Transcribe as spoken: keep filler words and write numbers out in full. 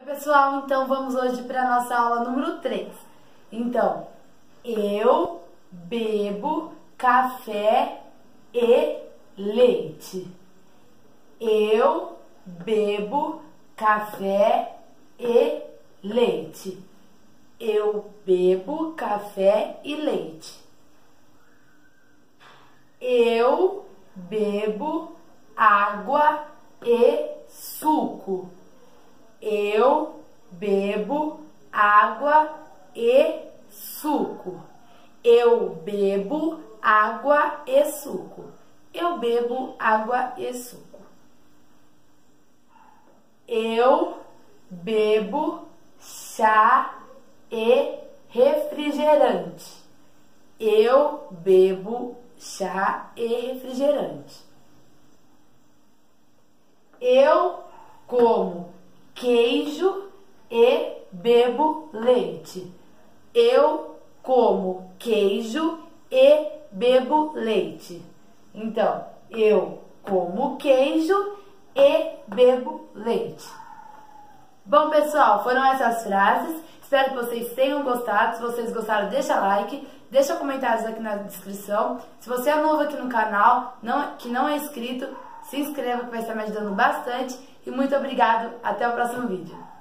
Pessoal, então vamos hoje para a nossa aula número três. Então, eu bebo café e leite. Eu bebo café e leite. Eu bebo café e leite. Eu bebo água e suco. Eu bebo água e suco. Eu bebo água e suco. Eu bebo água e suco. Eu bebo chá e refrigerante. Eu bebo chá e refrigerante. Eu como queijo e bebo leite. Eu como queijo e bebo leite. Então, eu como queijo e bebo leite. Bom, pessoal, foram essas frases. Espero que vocês tenham gostado. Se vocês gostaram, deixa like, deixa comentários aqui na descrição. Se você é novo aqui no canal, não, que não é inscrito, se inscreva que vai estar me ajudando bastante. E muito obrigado. Até o próximo vídeo.